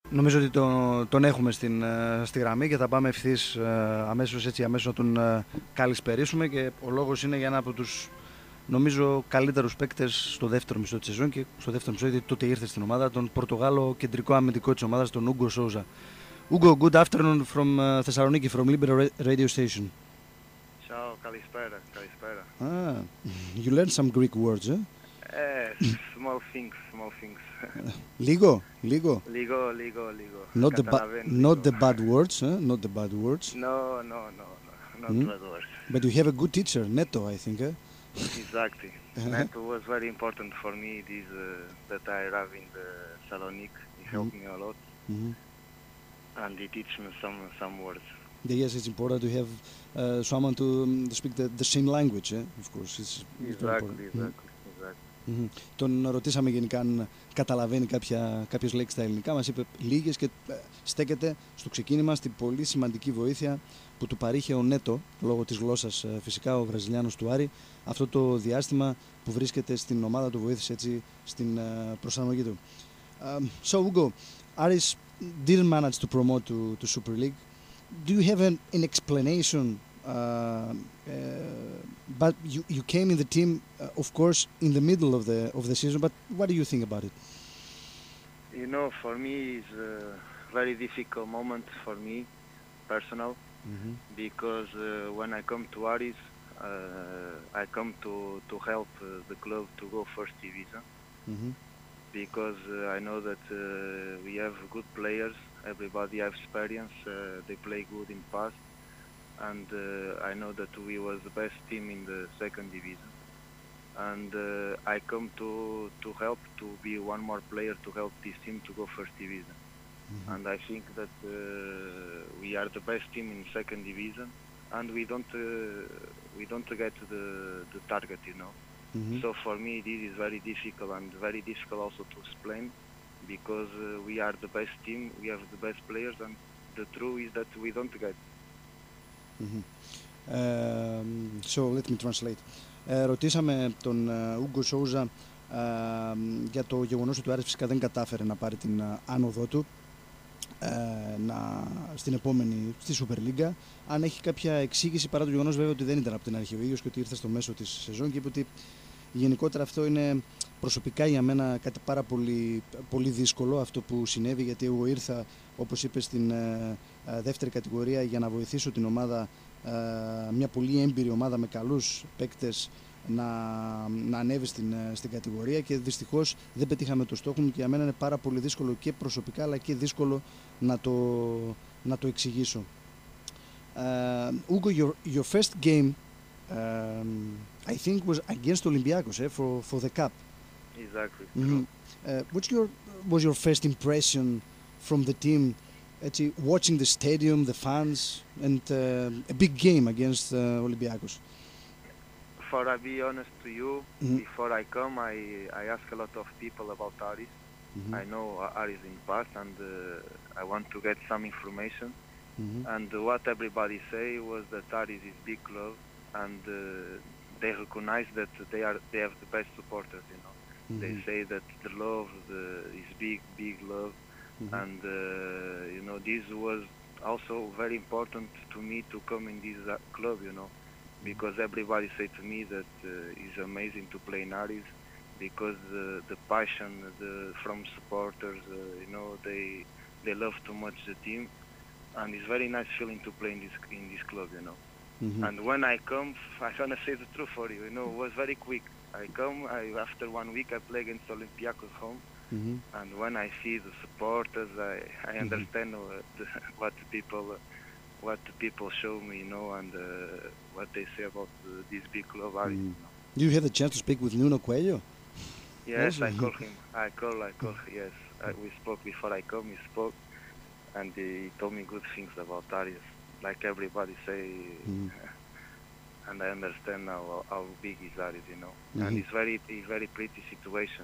Νομίζω ότι τον έχουμε στη γραμμή και θα πάμε ευθύς αμέσως να τον καλησπερίσουμε, και ο λόγος είναι για ένα από τους νομίζω καλύτερους παίκτες στο δεύτερο μισό της σεζόν, και στο δεύτερο μισό γιατί τότε ήρθε στην ομάδα, τον Πορτογάλο κεντρικό αμυντικό της ομάδας, τον Ούγκο Σόουζα. Ούγκο, good afternoon from Thessaloniki, from Libero radio station. Ciao, kalispera, kalispera. Ah, you learned some Greek words, eh? Small things, small things. Λίγο. Λίγο. Not the bad words, eh? Not the bad words. No, not bad words. But you have a good teacher, Neto, I think, eh? Exactly. That was very important for me, this that I arrived in the Thessaloniki. He helped me a lot. And he teach me some words. Yes, it's important to have someone to speak the same language, eh? Of course. It's Exactly. Τον ρωτήσαμε γενικά αν καταλαβαίνει κάποιες λέξεις στα ελληνικά. Μας είπε λίγες και στέκεται στο ξεκίνημα στην πολύ σημαντική βοήθεια που του παρήχε ο Νέτο, λόγω της γλώσσας φυσικά, ο Βραζιλιάνος του Άρη, αυτό το διάστημα που βρίσκεται στην ομάδα του, βοήθησε έτσι στην προσαρμογή του. So Hugo, Aris didn't manage to promote to Super League. Do you have an explanation? But you came in the team, of course, in the middle of the season. But what do you think about it? You know, for me, it's a very difficult moment for me, personal, because when I come to Aris, I come to help the club to go first division, because I know that we have good players. Everybody have experience. They play good in past. And I know that we was the best team in the second division, and I come to help, to be one more player to help this team to go first division. And I think that we are the best team in second division, and we don't get the target, you know. So for me this is very difficult, and very difficult also to explain, because we are the best team, we have the best players, and the truth is that we don't get. So let me translate. Ρωτήσαμε τον Ούγκο Σόουζα για το γεγονός ότι ο Άρης φυσικά δεν κατάφερε να πάρει την άνοδό του στην επόμενη, στη Super League. Αν έχει κάποια εξήγηση, παρά το γεγονός βέβαια ότι δεν ήταν από την αρχή ο ίδιος και ότι ήρθε στο μέσο της σεζόν, και είπε ότι γενικότερα αυτό είναι προσωπικά για μένα κάτι πάρα πολύ, πολύ δύσκολο αυτό που συνέβη, γιατί εγώ ήρθα, όπως είπε, στην δεύτερη κατηγορία για να βοηθήσω την ομάδα, μια πολύ έμπειρη ομάδα με καλούς παίκτες, να ανέβει στην κατηγορία, και δυστυχώς δεν πετύχαμε το στόχο μου, και για μένα είναι πάρα πολύ δύσκολο και προσωπικά αλλά και δύσκολο να το εξηγήσω. Hugo, your first game I think was against Olympiacos, for the cup. Exactly. What was your first impression from the team, actually watching the stadium, the fans, and a big game against Olympiacos? For I be honest to you, before I come, I ask a lot of people about Aris. I know Aris in past, and I want to get some information. And what everybody say was that Aris is big club, and they recognize that they have the best supporters, you know. They say that the love is big love, and you know, this was also very important to me to come in this club, you know, because everybody say to me that it's amazing to play in Aris, because the passion from supporters, you know, they love too much the team, and it's very nice feeling to play in this club, you know. And when I come, I'm gonna say the truth for you, you know, it was very quick. I come, after 1 week I play against Olympiacos home, and when I see the supporters, I understand what the people show me, you know, and what they say about this big club. You know. Do you have the chance to speak with Nuno Coelho? Yes, I call him. I call. Yes, we spoke before I come. He spoke, and he told me good things about Aris, like everybody say. And I understand now how big is Aris, you know. And it's very pretty situation.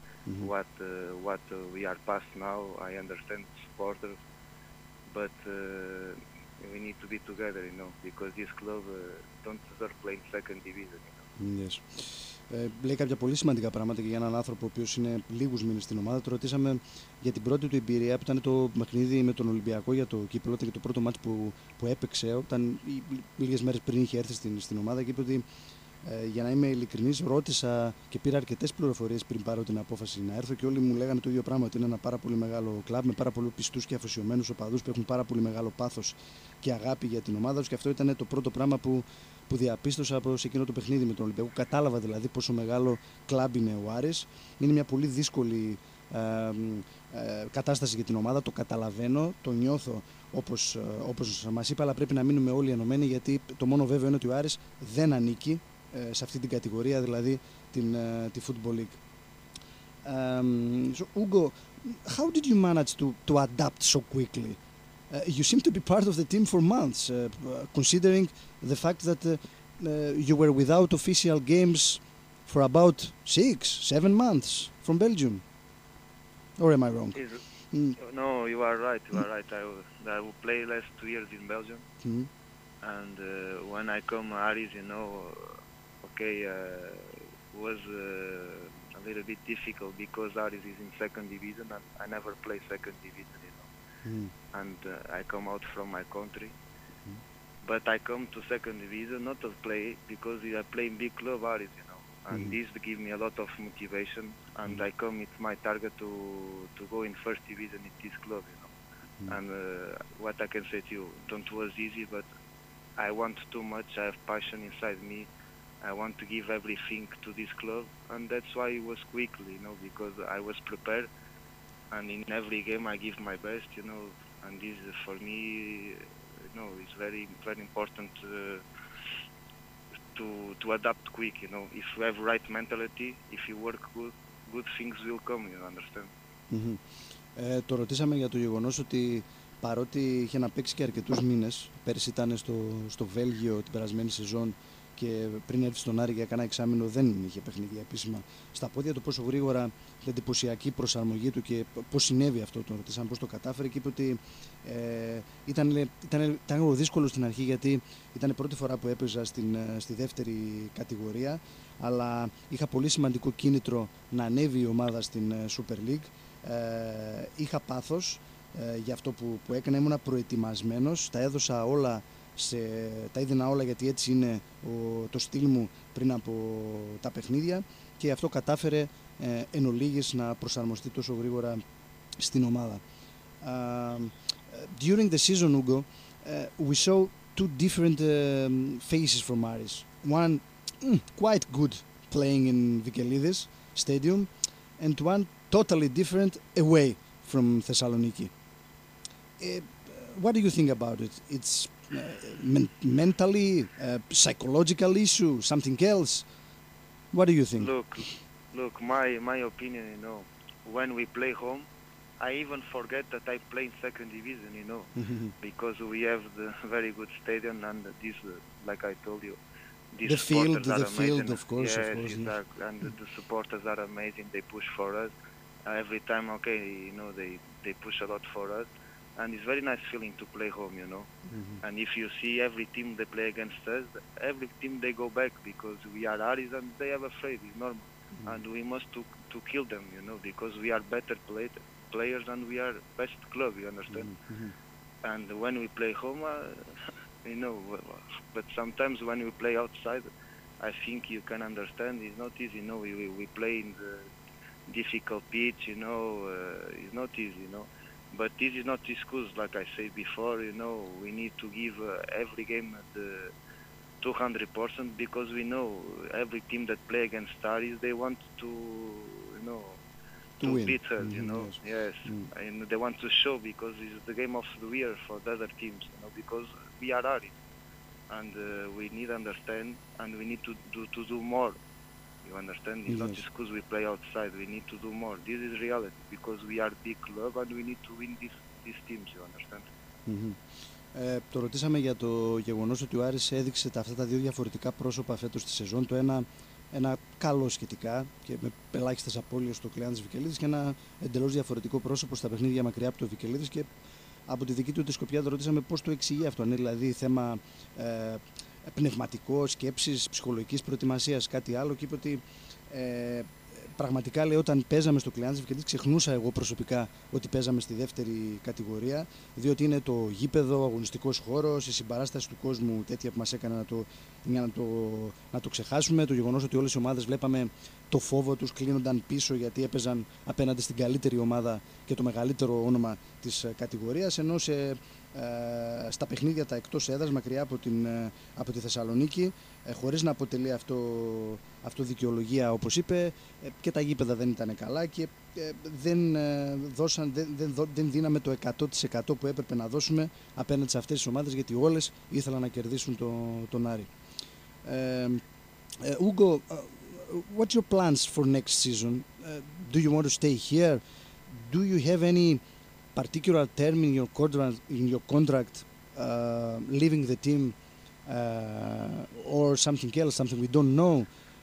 What we are past now, I understand supporters, but we need to be together, you know, because this club don't deserve playing second division, you know. Yes. λέει κάποια πολύ σημαντικά πράγματα και για έναν άνθρωπο ο οποίος είναι λίγους μήνες στην ομάδα. Το ρωτήσαμε για την πρώτη του εμπειρία που ήταν το παιχνίδι με τον Ολυμπιακό για το κύπελλο και το πρώτο μάτς που έπαιξε, όταν λίγες μέρες πριν είχε έρθει στην ομάδα, και είπε ότι για να είμαι ειλικρινής, ρώτησα και πήρα αρκετές πληροφορίες πριν πάρω την απόφαση να έρθω και όλοι μου λέγανε το ίδιο πράγμα, ότι είναι ένα πάρα πολύ μεγάλο κλαμπ με πάρα πολύ πιστούς και αφοσιωμένους οπαδούς που έχουν πάρα πολύ μεγάλο πάθος και αγάπη για την ομάδα τους, και αυτό ήταν το πρώτο πράγμα που διαπίστωσα σε εκείνο το παιχνίδι με τον Ολυμπιακό. Κατάλαβα δηλαδή πόσο μεγάλο κλαμπ είναι ο Άρης. Είναι μια πολύ δύσκολη κατάσταση για την ομάδα, το καταλαβαίνω, το νιώθω όπως μας είπα, αλλά πρέπει να μείνουμε όλοι ενωμένοι, γιατί το μόνο βέβαιο είναι ότι ο Άρης δεν ανήκει σε αυτή την κατηγορία, δηλαδή τη Football League. So, Ugo, how did you manage to adapt so quickly? You seem to be part of the team for months, considering the fact that you were without official games for about 6-7 months from Belgium. Or am I wrong? No, you are right. You are right. I will play last 2 years in Belgium, and when I come Aris, was a little bit difficult because Aris is in second division, and I never play second division, and I come out from my country. But I come to second division not to play because I play in big club Aris, and this give me a lot of motivation, and I come, it's my target to go in first division in this club, and what I can say to you, don't was easy, but I want too much. I have passion inside me. I want to give everything to this club, and that's why it was quickly, because I was prepared, and in every game I give my best, and this for me, is very, very important to adapt quick, if you have right mentality, if you work good things will come, you understand. Το ρωτήσαμε για το γεγονός ότι παρότι είχε να παίξει και αρκετούς μήνες, πέρσι ήταν στο Βέλγιο την περασμένη σεζόν και πριν έρθει στον Άρη για κάνα εξάμηνο δεν είχε παιχνίδια επίσημα στα πόδια του, πόσο γρήγορα την εντυπωσιακή προσαρμογή του και πώς συνέβη αυτό, τον ρωτήσαμε πώς το κατάφερε, και είπε ότι ήταν δύσκολο στην αρχή, γιατί ήταν η πρώτη φορά που έπαιζα στη δεύτερη κατηγορία, αλλά είχα πολύ σημαντικό κίνητρο να ανέβει η ομάδα στην Super League. Είχα πάθος για αυτό που έκανα, ήμουνα προετοιμασμένος, τα έδωσα όλα, τα έδινα όλα, γιατί έτσι είναι το στυλ μου πριν από τα παιχνίδια, και αυτό κατάφερε εν ολίγης να προσαρμοστεί τόσο γρήγορα στην ομάδα. During the season, Ugo, we saw two different faces from Aris. One quite good playing in Vikelidis Stadium, and one totally different away from Thessaloniki. What do you think about it? It's mentally, psychological issue, something else? What do you think? Look, my opinion, when we play home, I even forget that I play in second division, because we have the very good stadium, and this, like I told you, the field, of course. And the supporters are amazing. They push for us every time. They push a lot for us, and it's very nice feeling to play home, And if you see every team they play against us, every team they go back, because we are Aris and they are afraid. It's normal, and we must to kill them, because we are better players and we are best club. You understand? And when we play home, but sometimes when we play outside, I think you can understand. It's not easy. We play in the difficult pitch. It's not easy. But this is not excuse, like I said before, we need to give every game the 200%, because we know every team that play against Aris, they want to beat us, Yes. And they want to show, because it's the game of the year for the other teams, because we are Aris, and we need to understand, and we need to do more. You understand? It's not just because we play outside. We need to do more. This is reality, because we are big club and we need to win these teams. You understand? Το ρωτήσαμε για το γεγονός ότι ο Άρης έδειξε αυτά τα δύο διαφορετικά πρόσωπα φέτος στη σεζόν. Το ένα καλό σχετικά και με ελάχιστες απώλειες στο κλειάν της Βικελίδης, και ένα εντελώς διαφορετικό πρόσωπο στα παιχνίδια μακριά από το Βικελίδης. Και από τη δική του τη σκοπιά το ρωτήσαμε πώς το εξηγεί αυτό. Αν είναι δηλαδή θέμα πνευματικό, σκέψης, ψυχολογικής προετοιμασίας, κάτι άλλο, και είπε ότι πραγματικά, λέει, όταν παίζαμε στο Κλεάνθης Ευκαιρίας, ξεχνούσα εγώ προσωπικά ότι παίζαμε στη δεύτερη κατηγορία, διότι είναι το γήπεδο, ο αγωνιστικός χώρος, η συμπαράσταση του κόσμου τέτοια που μας έκανε να το ξεχάσουμε. Το γεγονός ότι όλες οι ομάδες βλέπαμε το φόβο τους, κλείνονταν πίσω γιατί έπαιζαν απέναντι στην καλύτερη ομάδα και το μεγαλύτερο όνομα της κατηγορίας, ενώ στα παιχνίδια τα εκτός έδρας, μακριά από τη Θεσσαλονίκη, χωρίς να αποτελεί αυτό δικαιολογία, όπως είπε, και τα γήπεδα δεν ήταν καλά και δεν δίναμε το 100% που έπρεπε να δώσουμε απέναντι σε αυτές τις ομάδες, γιατί όλες ήθελαν να κερδίσουν τον Άρη. Hugo, what's your plans for next season? Do you want to stay here? Do you have any particular term in your contract leaving the team, or something else, something we don't know?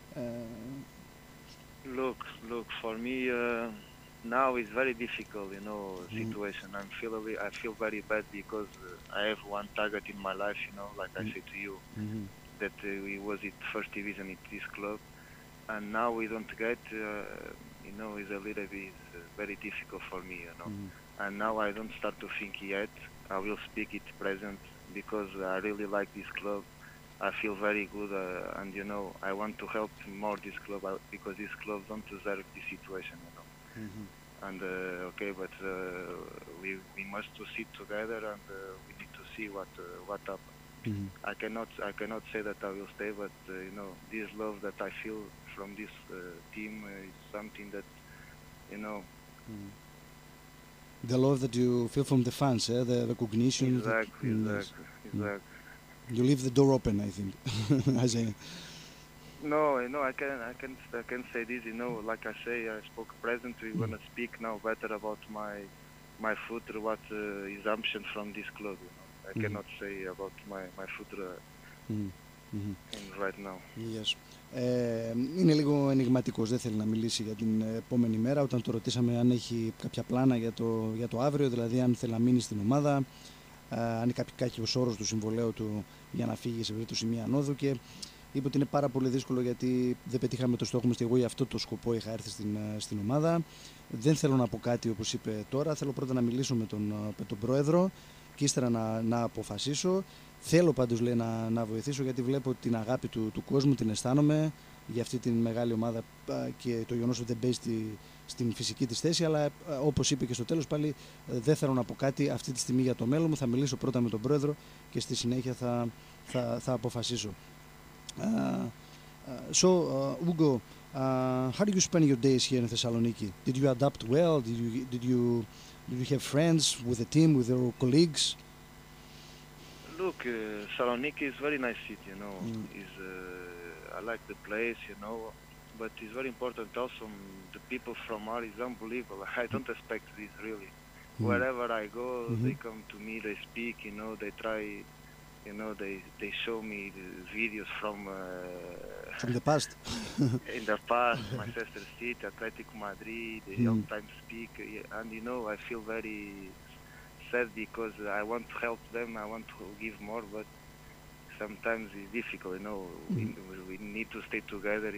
Look, for me now it's very difficult, situation. I feel very bad because I have one target in my life, like I said to you, that it was in first division at this club, and now we don't get, it's a little bit very difficult for me, and now I don't start to think yet. I will speak it present because I really like this club. I feel very good, and I want to help more this club because this club don't deserve this situation, And okay, but we must to sit together, and we need to see what happens. I cannot say that I will stay, but this love that I feel from this team is something that The love that you feel from the fans, the recognition. Exactly. You leave the door open, I think. No, I can say this. Like I say, I spoke present. We're gonna speak now better about my future, what is option from this club. I cannot say about my future right now. Yes. Είναι λίγο ενιγματικός, δεν θέλει να μιλήσει για την επόμενη μέρα. Όταν το ρωτήσαμε αν έχει κάποια πλάνα για το αύριο, δηλαδή αν θέλει να μείνει στην ομάδα, αν είναι κάποιος όρος του συμβολέου του για να φύγει σε περίπτωση μία ανόδου, και είπε ότι είναι πάρα πολύ δύσκολο γιατί δεν πετύχαμε το στόχο μας και εγώ για αυτό το σκοπό είχα έρθει στην ομάδα. Δεν θέλω να πω κάτι, όπως είπε τώρα, θέλω πρώτα να μιλήσω με τον πρόεδρο και ύστερα να αποφασίσω. Θέλω πάντως, λέει, να βοηθήσω, γιατί βλέπω την αγάπη του κόσμου, την αισθάνομαι για αυτή τη μεγάλη ομάδα και το γεγονός ότι δεν παίζει στην φυσική της θέση, αλλά όπως είπε και στο τέλος πάλι, δεν θέλω να πω κάτι αυτή τη στιγμή για το μέλλον μου, θα μιλήσω πρώτα με τον πρόεδρο και στη συνέχεια θα αποφασίσω. So, Hugo, how do you spend your days here in Thessaloniki? Did you adapt well? Did you have friends with the team, with your colleagues? Look, Saloniki is very nice city, I like the place, but it's very important also. The people from Ari is unbelievable. I don't expect this really. Wherever I go, they come to me, they speak, they try, they show me the videos from the past. In the past, Manchester City, Atletico Madrid, they all time speak, and I feel very sad because I want to help them, I want to give more, but sometimes it's difficult, we need to stay together,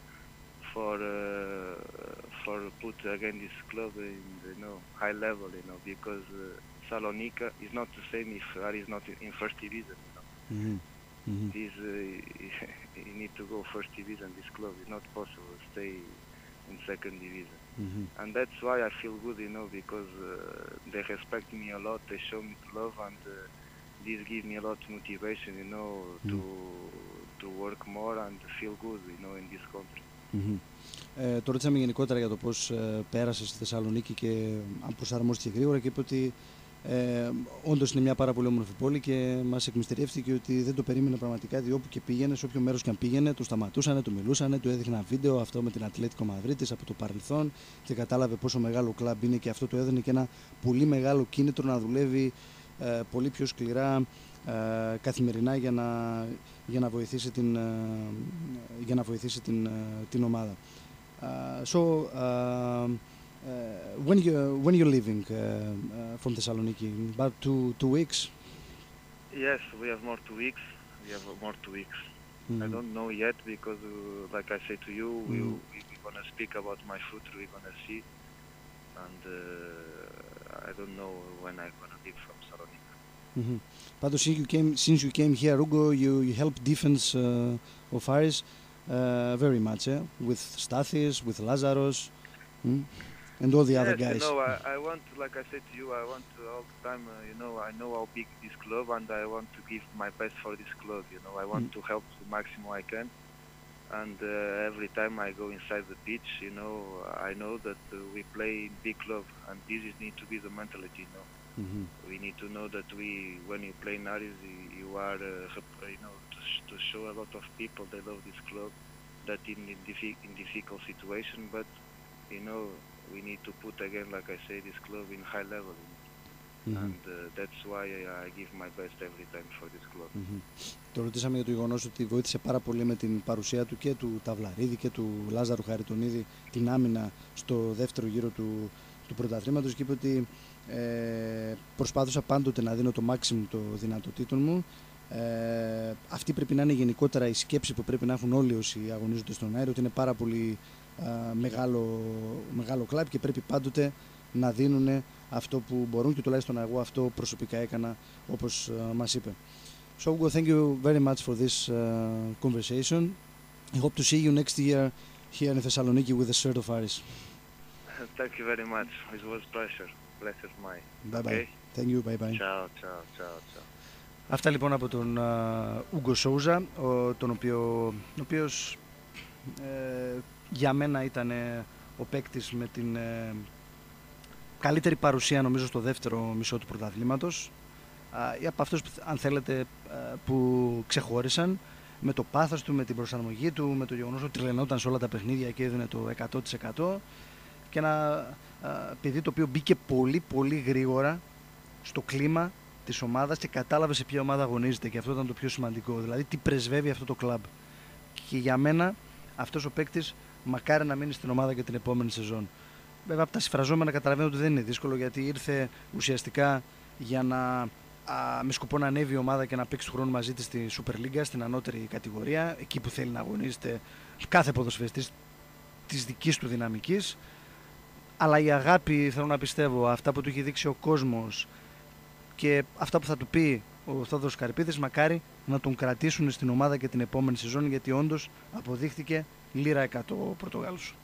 for put again this club in high level, because Salonika is not the same if Ari is not in first division. This you need to go first division. This club is not possible to stay in second division, and that's why I feel good, because they respect me a lot. They show me love, and this gives me a lot of motivation, to work more and feel good, in this country. Το ρωτήσαμε γενικότερα για το πώς πέρασε στη Θεσσαλονίκη και αν προσαρμόστηκε γρήγορα, και είπε ότι όντως είναι μια πάρα πολύ όμορφη πόλη και μας εκμυστηρεύτηκε ότι δεν το περίμενε πραγματικά, διότι όπου και πήγαινε, σε όποιο μέρος και αν πήγαινε, του σταματούσανε, του μιλούσανε, του έδειχναν βίντεο αυτό με την Ατλέτικο Μαδρίτης από το παρελθόν και κατάλαβε πόσο μεγάλο κλαμπ είναι, και αυτό το έδινε και ένα πολύ μεγάλο κίνητρο να δουλεύει πολύ πιο σκληρά καθημερινά για να βοηθήσει την ομάδα. When you're leaving from Thessaloniki, about two weeks? Yes, we have more 2 weeks. We have more 2 weeks. I don't know yet because, like I say to you, we're gonna speak about my future. We're gonna see, and I don't know when I'm gonna leave from Salonika. Πάντως, since you came here, Hugo, you helped defense of Aris very much, with Stathis, with Lazaros, and all the other guys. You know, I want, like I said to you, I want all the time. You know, I know how big this club, and I want to give my best for this club. You know, I want to help the maximum I can. And every time I go inside the pitch, you know, I know that we play in big club, and this need to be the mentality. You know, we need to know that when you play in Aris, you are, you know, to show a lot of people they love this club, that in difficult situation, but you know, we need to put again, like I say, this club in high level. And that's why I give my best every time for this club. Το ρωτήσαμε για το γεγονός ότι βοήθησε πάρα πολύ με την παρουσία του και του Ταυλαρίδη και του Λάζαρου Χαριτονίδη την άμυνα στο δεύτερο γύρο του πρωταθλήματος, και είπε ότι προσπάθησα πάντοτε να δίνω το maximum των δυνατοτήτων μου. Αυτή πρέπει να είναι γενικότερα η σκέψη που πρέπει να έχουν όλοι όσοι αγωνίζονται στον αέρα, ότι είναι πάρα πολύ μεγάλο κλαμπ και πρέπει πάντοτε να δίνουν αυτό που μπορούν, και τουλάχιστον εγώ αυτό προσωπικά έκανα, όπως μας είπε. So, Hugo, thank you very much for this conversation. I hope to see you next year here in Thessaloniki with the shirt of Aris. Thank you very much. It was a pleasure. Pleasure mine. Bye bye. Okay? Thank you. Bye bye. Ciao. Αυτά λοιπόν από τον Ούγκο Σόουζα, ο οποίος για μένα ήταν ο παίκτης με την καλύτερη παρουσία, νομίζω, στο δεύτερο μισό του πρωταθλήματος, από αυτούς, αν θέλετε, που ξεχώρισαν με το πάθος του, με την προσαρμογή του, με το γεγονός ότι τρελαινόταν σε όλα τα παιχνίδια και έδινε το 100%, και ένα παιδί το οποίο μπήκε πολύ πολύ γρήγορα στο κλίμα της ομάδας και κατάλαβε σε ποια ομάδα αγωνίζεται, και αυτό ήταν το πιο σημαντικό, δηλαδή τι πρεσβεύει αυτό το κλαμπ. Και για μένα αυτός ο παίκτης μακάρι να μείνει στην ομάδα και την επόμενη σεζόν. Βέβαια, από τα συμφραζόμενα καταλαβαίνω ότι δεν είναι δύσκολο, γιατί ήρθε ουσιαστικά για να με σκοπό να ανέβει η ομάδα και να παίξει του χρόνου μαζί της στη Super League, στην ανώτερη κατηγορία, εκεί που θέλει να αγωνίζεται κάθε ποδοσφαιριστής της δικής του δυναμικής. Αλλά η αγάπη, θέλω να πιστεύω, αυτά που του έχει δείξει ο κόσμος και αυτά που θα του πει ο Θόδωρος Καρυπίδης, μακάρι να τον κρατήσουν στην ομάδα και την επόμενη σεζόν, γιατί όντως αποδείχθηκε λίρα 100 ο Πορτογάλος.